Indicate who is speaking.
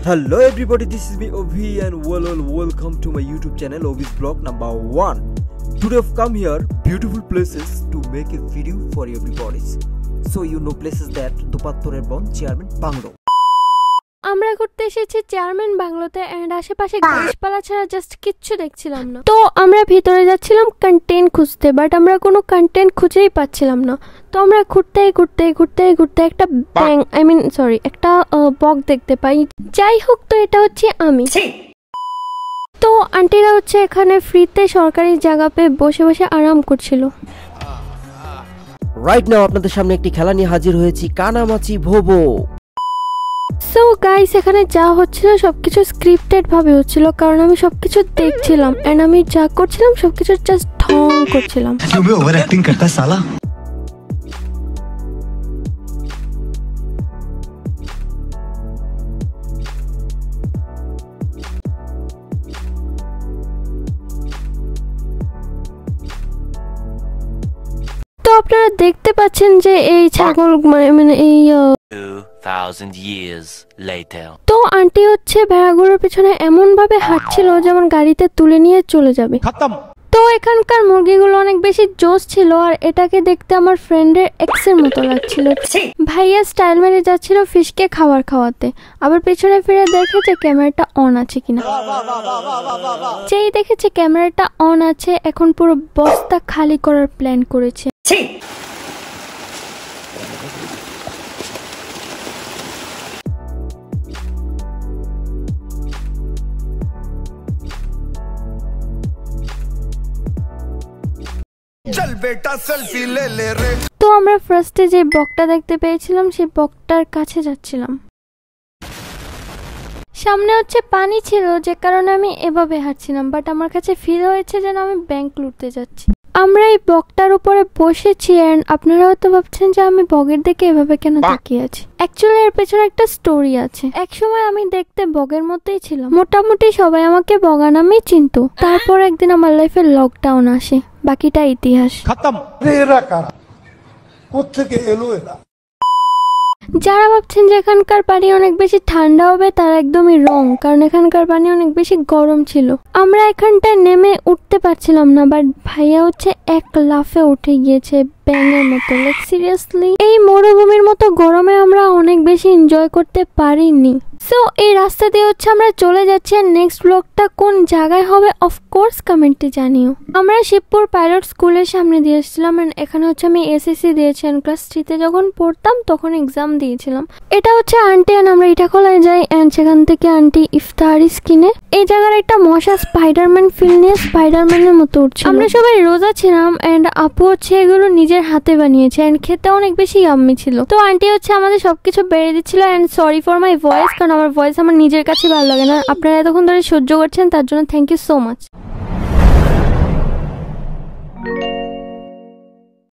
Speaker 1: Hello everybody, this is me Ovi and welcome to my YouTube channel Ovi's Vlog number 1. Today I've come here beautiful places to make a video for everybody. So you know places that Dupatvar Ban Chairman Bungalow.
Speaker 2: আমরা ঘুরতে এসেছি chairman বাংলোতে and আশেপাশে গাছপালা ছাড়া just কিচ্ছু দেখছিলাম না। তো আমরা ভিতরে যাচ্ছিলাম কন্টেন্ট খুঁজতে, বাট আমরা কোনো কন্টেন্ট খুঁজেই পাচ্ছিলাম না। তো আমরা ঘুরতে একটা একটা বক দেখতে পাই। যাই হোক, তো এটা হচ্ছে আমি। তো আন্টিরা হচ্ছে এখানে ফ্রিতে সরকারি জায়গা পেয়ে বসে বসে আরাম করছিল।
Speaker 1: রাইট নাও আপনাদের সামনে একটি খেলা নিয়ে হাজির হয়েছি, কানামাছি ভোবো।
Speaker 2: সো গাইস, এখানে যা হচ্ছিল সবকিছু স্ক্রিপ্টেড ভাবে হচ্ছিল, কারণ আমি সবকিছু দেখছিলাম এন্ড আমি যা করছিলাম সবকিছু জাস্ট ঢং করছিলাম।
Speaker 3: ওভার অ্যাক্টিং করতা সালা।
Speaker 2: তো আপনারা দেখতে পাচ্ছেন যে এই ছাগল মানে এই
Speaker 4: 2000 years later.
Speaker 2: তো আন্টি হচ্ছে ভেড়াগুলোর পিছনে এমন ভাবে হাঁটছিল যেমন গাড়িতে তুলে নিয়ে চলে যাবে। তো এখানকার মুরগিগুলো অনেক বেশি জোশ ছিল, আর এটাকে দেখতে আমার ফ্রেন্ডের এক্সের মতো লাগছিল। ভাইয়া স্টাইল মেরে যাচ্ছিল ফিশকে খাবার খাওয়াতে, আবার পেছনে ফিরে দেখে যে ক্যামেরাটা অন আছে কিনা। যেই দেখেছে ক্যামেরাটা অন আছে, এখন পুরো বস্তা খালি করার প্ল্যান করেছে। তো আমরা ফার্স্টে যে বকটা দেখতে পেয়েছিলাম সেই বকটার কাছে যাচ্ছিলাম। সামনে হচ্ছে পানি ছিল, যে কারণে আমি এভাবে হাঁটছিলাম, বাট আমার কাছে ফিল হয়েছে যেন আমি ব্যাংক লুটতে যাচ্ছি। আমরা এই বকটার উপরে বসেছি এন্ড আপনারা হয়তো ভাবছেন যে আমি বগের দিকে এভাবে কেন তাকিয়ে আছি। অ্যাকচুয়ালি এর পেছনে একটা স্টোরি আছে। একসময় আমি দেখতে বগের মতোই ছিলাম, মোটামুটি সবাই আমাকে বগা নামেই চিনতো। তারপর একদিন আমার লাইফে লকডাউন আসে, বাকিটা ইতিহাস। যারা ভাবছেন যে এখানকার পানি অনেক বেশি ঠান্ডা হবে, তারা একদমই রং, কারণ এখানকার পানি অনেক বেশি গরম ছিল। আমরা এখানটায় নেমে উঠতে পারছিলাম না, বাট ভাইয়া হচ্ছে এক লাফে উঠে গিয়েছে ব্যাঙের মতো। লাইক সিরিয়াসলি, এই মরুভূমির মতো গরমে আমরা অনেক বেশি এনজয় করতে পারিনি। সো এই রাস্তা দিয়ে হচ্ছে আমরা চলে যাচ্ছি, আর নেক্সট ব্লগটা কোন জায়গায় হবে অফকোর্স কমেন্টে জানিও। আমরা শিবপুর পাইলট স্কুলের সামনে দিয়ে এসেছিলাম, এখানে হচ্ছে আমি এসএসসি দিয়েছি, ক্লাস 3-তে যখন পড়তাম তখন এক্সাম দিয়েছিলাম। এটা হচ্ছে আন্টি এন্ড আমরা ইটাখোলায় যাই এন্ড সেখান থেকে আন্টি ইফতারিস কিনে। এই জায়গার একটা মশা স্পাইডারম্যান ফিল নিয়ে স্পাইডারম্যানের মতো উঠছিল। আমরা সবাই রোজা ছিলাম এন্ড আপু হচ্ছে এগুলো নিজের হাতে বানিয়েছে এন্ড খেতে অনেক বেশি ইয়াম্মি ছিল। তো আন্টি হচ্ছে আমাদের সবকিছু বেড়ে দিচ্ছিল and sorry for my voice, কারণ আমার ভয়েস আমার নিজের কাছে ভালো লাগে না। আপনারা এতক্ষণ ধরে সহ্য করছেন, তার জন্য থ্যাংক ইউ সো মাচ।